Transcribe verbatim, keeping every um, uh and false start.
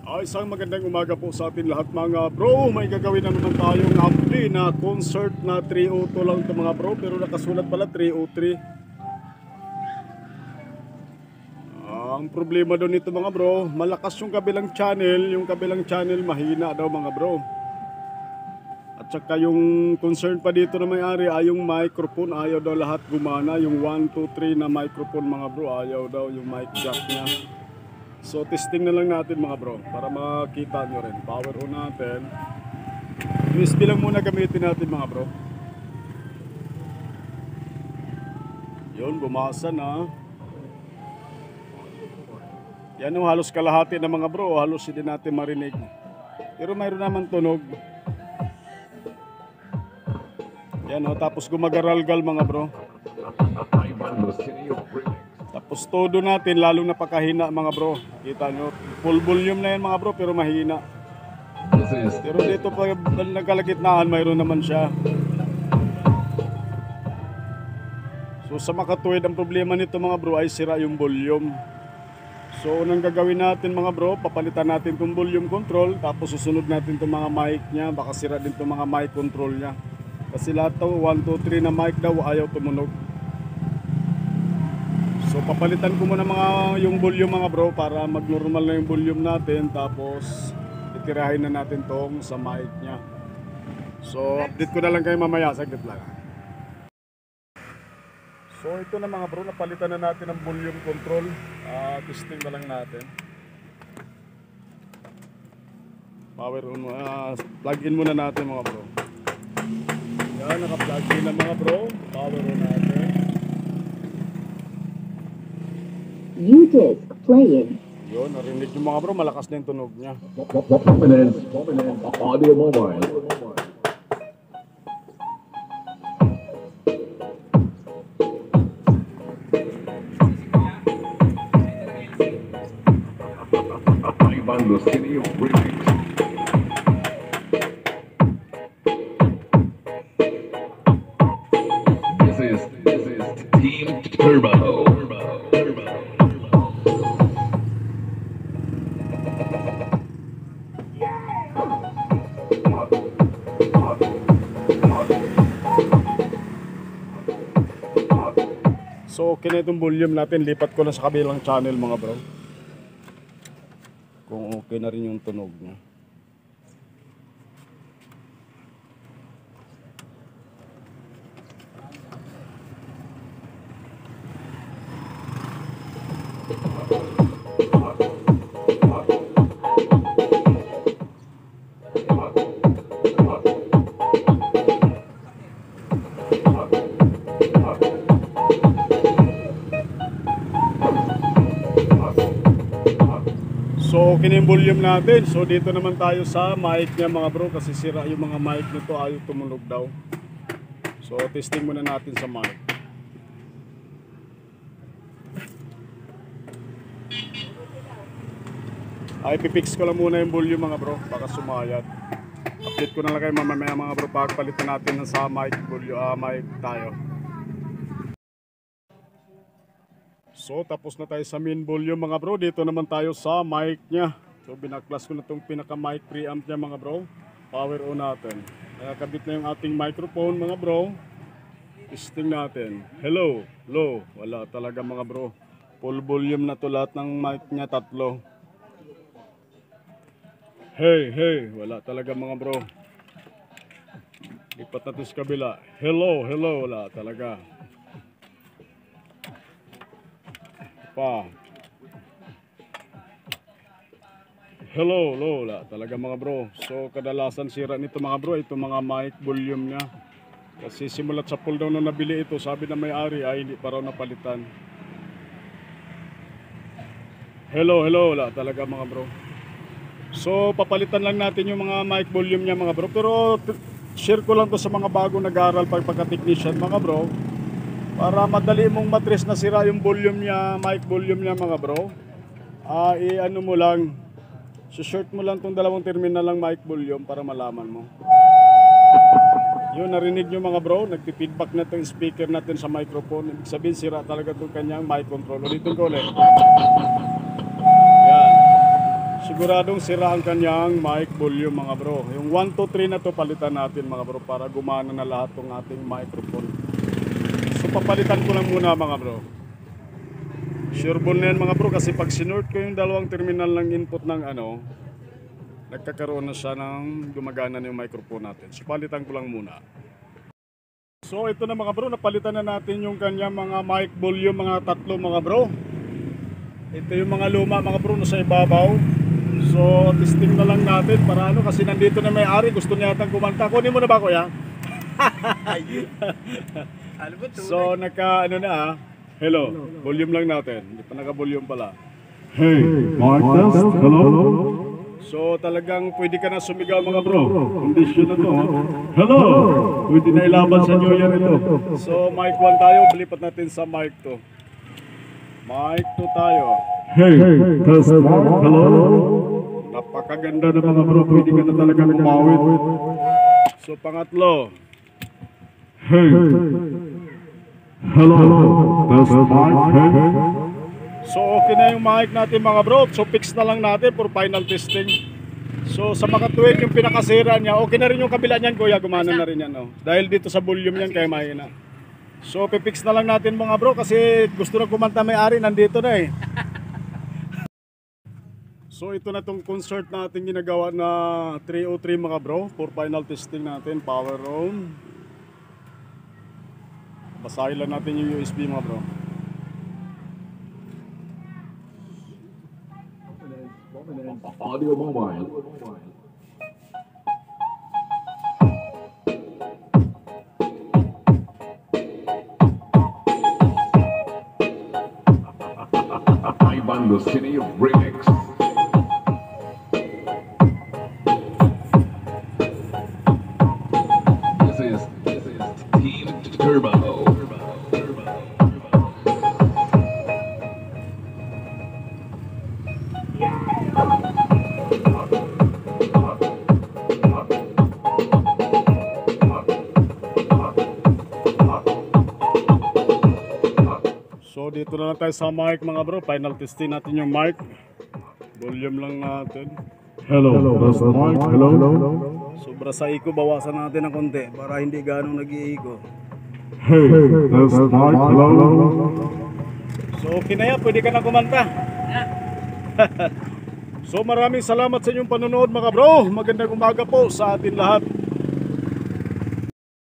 Ay, isang magandang umaga po sa atin lahat mga bro. May gagawin na naman tayong ampli na concert na three oh two lang ito mga bro. Pero nakasulat pala three oh three. ah, Ang problema doon nito mga bro, malakas yung kabilang channel. Yung kabilang channel mahina daw mga bro. At saka yung concern pa dito na may-ari ay yung microphone. Ayaw daw lahat gumana. Yung one, two, three na microphone mga bro, ayaw daw yung mic jack nya. So testing na lang natin mga bro para makita nyo rin. Power on natin. U S B lang muna gamitin natin mga bro. Yun, bumasa na. Yan yung halos kalahati na mga bro. Halos hindi natin marinig. Pero mayroon naman tunog. Yan o, tapos gumagaralgal mga bro. Tapos todo natin, lalong napakahina mga bro. Kita nyo, full volume na yan mga bro, pero mahina. Pero dito pa nagkalagitnaan, mayroon naman siya. So sa makatuwid, ang problema nito mga bro ay sira yung volume. So unang gagawin natin mga bro, papalitan natin itong volume control. Tapos susunod natin itong mga mic nya. Baka sira din itong mga mic control nya. Kasi lahat to, one, two, three na mic daw, ayaw tumunog. So papalitan ko muna mga yung volume mga bro para mag-normal na yung volume natin. Tapos itirahin na natin tong sa mic nya. So update ko na lang kayo mamaya, saglit lang. So ito na mga bro, napalitan na natin ang volume control. uh, Testing na lang natin. Power on, uh, plug in muna natin mga bro. Yan, naka-plug in na mga bro. Power on natin. U-disc playing. Yun, narinig yung mga bro, malakas na yung tunog niya. Audio Mobile. Bando City of Remix. This is this is Team Turbo. Turbo. Turbo. So okay na itong volume natin, lipat ko na sa kabilang channel mga bro. Kung okay na rin yung tunog niya. So okay na yung volume natin. So dito naman tayo sa mic niya mga bro, kasi sira yung mga mic nito, ayaw tumunog daw. So testing muna natin sa mic. Ay pipix ko lang muna yung volume mga bro, baka sumayat. Update ko na lang kayo mamaya mga bro pag palitan natin sa mic volume, uh, mic tayo. So tapos na tayo sa main volume mga bro. Dito naman tayo sa mic nya. So binaklas ko na itong pinaka mic preamp nya mga bro. Power on natin. Nakakabit na yung ating microphone mga bro. Testing natin. Hello, low. Wala talaga mga bro. Full volume na to lahat ng mic nya, tatlo. Hey, hey. Wala talaga mga bro. Lipat natin sa kabila. Hello, hello. Wala talaga. Pa. Hello, lola. Talaga mga bro. So kadalasan sira nito mga bro, ito mga mic volume niya. Kasi simulat sa pull down na nabili ito, sabi na may-ari ay hindi pa raw napalitan. Hello, hello, lola. Talaga mga bro. So papalitan lang natin yung mga mic volume niya mga bro. Pero share ko lang to sa mga bago nag-aaral pag pagka-technician mga bro. Para madali mong matrace na sira yung volume niya, mic volume niya mga bro. Ah, uh, i-ano mo lang, short mo lang tong dalawang terminal lang mic volume para malaman mo. Yun, narinig nyo mga bro, nagpi-feedback na itong speaker natin sa microphone. Ibig sabihin, sira talaga itong kanyang mic control. Ulitin ko ulit. Yan. siguradong sira ang kanyang mic volume mga bro. Yung one, two, three na to palitan natin mga bro para gumana na lahat ng ating microphone. So papalitan ko lang muna mga bro. Sure ball na yan mga bro kasi pag sinort ko yung dalawang terminal ng input ng ano, nagkakaroon na siya ng gumagana na yung microphone natin. So palitan ko lang muna. So ito na mga bro, napalitan na natin yung kanyang mga mic volume mga tatlo mga bro. Ito yung mga luma mga bro nasa ibabaw. So testing na lang natin para ano kasi nandito na may-ari, gusto niya yatang kumanta. Kunin mo na ba kuya? So naka ano na ah. Hello, volume lang natin. Hindi pa naka-volume pala. Hey, mic test, hello? So talagang pwede ka na sumigaw mga bro. Condition na to. Hello! Pwede na ilaban sa New Year ito. So mic one tayo, balipat natin sa mic two. Mic two tayo. Hey, test mic, hello? Napakaganda na mga bro, pwede ka na talaga kumawit. So pangatlo. Hey, hello? Test mic, hey? So okay na yung mic natin mga bro. So fix na lang natin for final testing. So sa makatuwid yung pinakasira niya, okay na rin yung kabila niyan kuya, gumana na rin yan. Oh. Dahil dito sa volume yan kaya mahina. So pipix na lang natin mga bro kasi gusto na kumanta may-ari, nandito na eh. So ito na tong concert natin ginagawa na three oh three mga bro for final testing natin, power on. Basahin lang natin yung U S B mga bro. Audio Mobile. Ivan the City Remix. This is this is Team Turbo. So dito na lang tayo sa mic mga bro, final testing natin yung mic. Volume lang natin. Hello, test mic, hello? Sobra sa iko, bawasan natin ng konti para hindi ganong nag-iiko. Hey, test mic, hello? So okay na yan, pwede ka na kumanta. So maraming salamat sa inyong panonood mga bro. Magandang umaga po sa atin lahat.